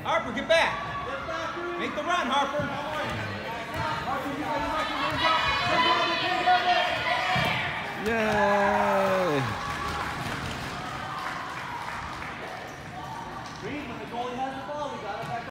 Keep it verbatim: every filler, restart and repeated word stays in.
Harper, get back. Make the run, Harper. Yay! Reed, when the goalie has the ball, we got it back.